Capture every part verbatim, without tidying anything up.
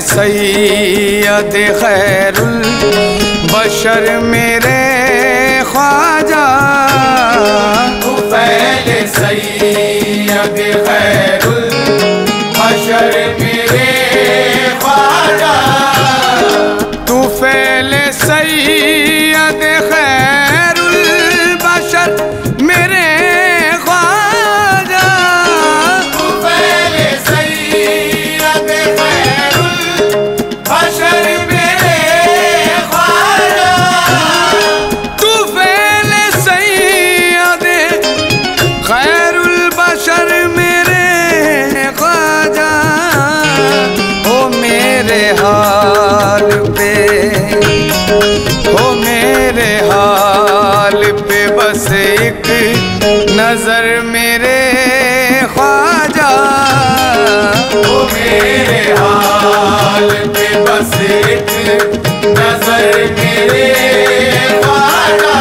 सैयद खैरुल बशर मेरे ख्वाजा, तुफैल सैयद खैरुल बशर मेरे ख्वाजा, तुफैल सैयद खैरुल बशर मेरे ख्वाजा, तुफैल सैयद खैरुल बशर मेरे ख्वाजा, तुफैल सैयद खैरुल बशर मेरे ख्वाजा। हो मेरे हाल पे, हो मेरे हाल पे बस एक नजर मेरे ख्वाजा, ओ मेरे हाल पे बस एक नजर मेरे ख्वाजा,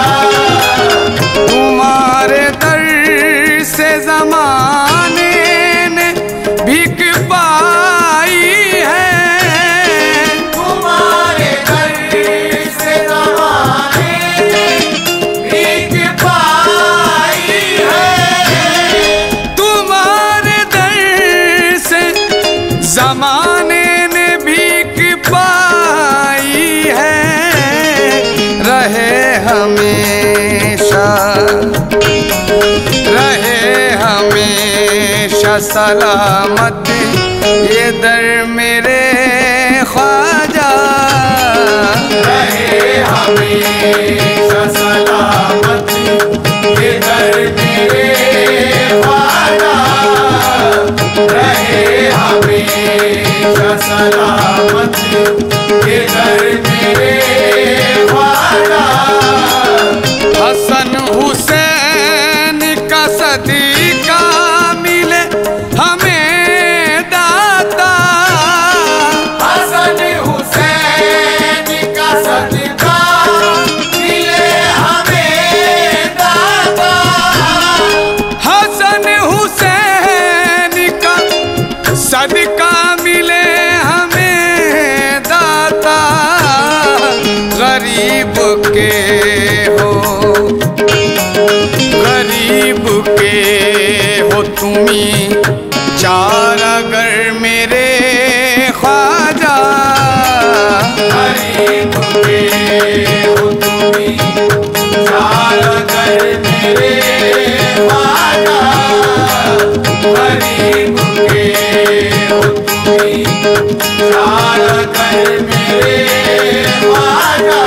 तुम्हारे दर से जमाने ने भीख पाई है, तुम्हारे दर से ज़माने ने भीख पाई है, तुम्हारे दर से जमाने ने भीख पाई है। रहे हमेशा, रहे हमेशा सलामत ये दर मेरे ख्वाजा, रहे हमेशा सलामत ये दर मेरे ख्वाजा, रहे हमेशा सलामत ये दर मेरे ख्वाजा, हसन हुसैन का सदीका मिले हमें दाता, हसन हुसैन का सदका मिले हमें दाता, हसन हुसैन का सदका मिले हमें दाता। गरीब के हो, गरीब के हो तुम्ही चार अगर मेरे ख्वाजा, गरीब के हो तुम्ही चार कर मेरे ख्वाजा, गरीब के हो तुम्ही चार कर मेरे ख्वाजा,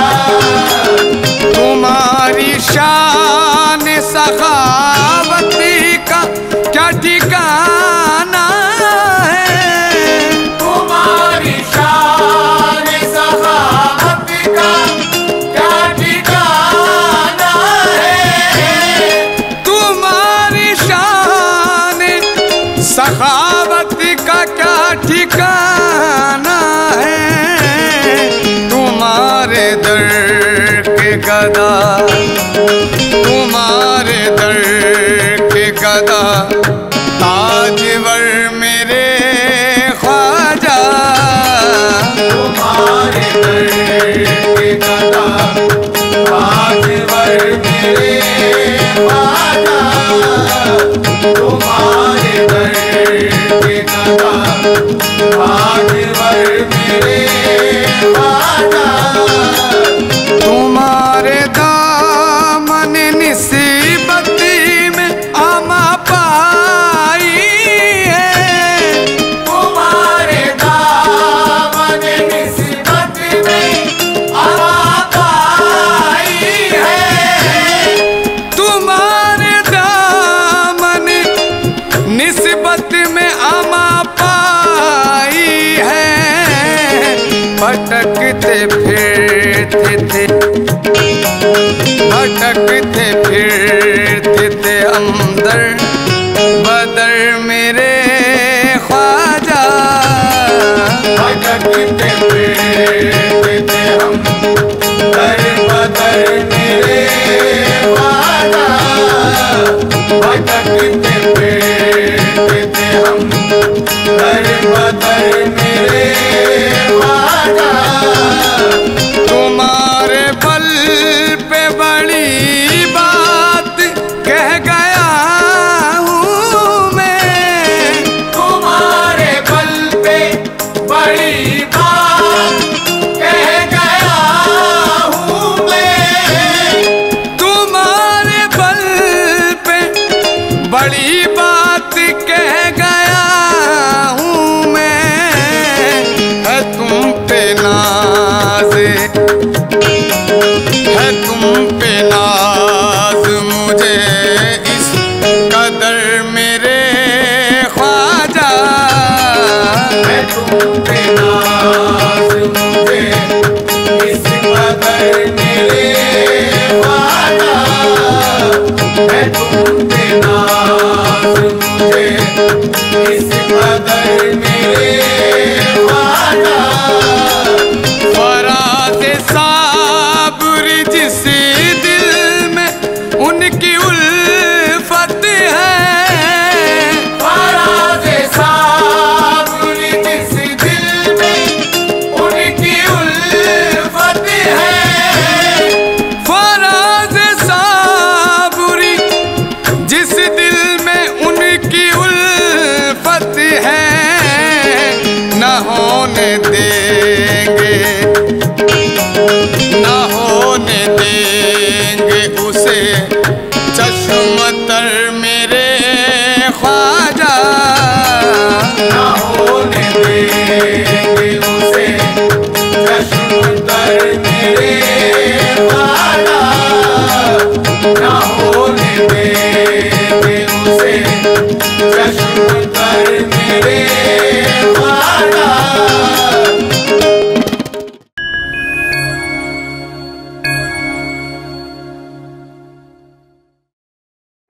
तुम्हारी शान सखावती का क्या ठिकाना है, तुम्हारी शान सखावत का क्या ठिकाना है, तुम्हारी शान सखावत का क्या ठिकाना है। तुम्हारे दर के गदा, तुम्हारे दर के गदा ताजवर मेरे ख्वाजा, तुम्हारे दर के गदा ताजवर मेरे ख्वाजा, तुम्हारे दर के गदा ताजवर मेरे ख्वाजा, तुम्हारे दामन निस्बती में आमा पाई है, तुम्हारे दामन निस्बत में आमा पाई है, तुम्हारे दामन निस्बत में आमा पाई है। भटकते फिरते थे, भटकते फिरते थे अंदर बदर मेरे ख्वाजा, भटकते फिरते थे हम दर बदर मेरे ख्वाजा, भटकते फिरते थे हम दर बदर मेरे बड़ी बात कह गया हूँ मैं, है तुम पे नाज, है तुम पे नाज मुझे इस कदर मेरे ख्वाजा, है तुम पे नाज मुझे इस कदर मेरे ख्वाजा, है तुम पे नाज मुझे इस कदर मेरे ख्वाजा। फराज़ साबरी जिस दिल में उनकी उल्फत है, फराज़ साबरी जिस दिल में उनकी उल्फत है, फराज़ साबरी जिस दिल में उनकी उल्फत है, न होने देंगे, न होने देंगे उसे चश्म तर मेरे ख्वाजा, ना होने देंगे उसे चश्म तर मेरे ख्वाजा, ना होने देंगे उसे चश्म तर मेरे ख्वाजा।